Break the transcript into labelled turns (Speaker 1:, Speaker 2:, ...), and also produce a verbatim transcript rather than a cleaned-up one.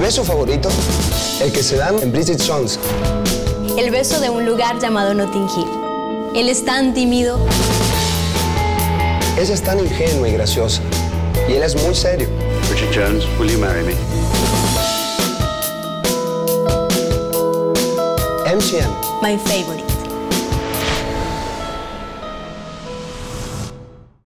Speaker 1: beso favorito? El que se dan en Bridget Jones.
Speaker 2: El beso de un lugar llamado Notting Hill. Él es tan tímido.
Speaker 1: Ella es tan ingenua y graciosa. Y él es muy serio.
Speaker 3: Bridget Jones, will you marry me?
Speaker 1: M C M.
Speaker 2: My favorite.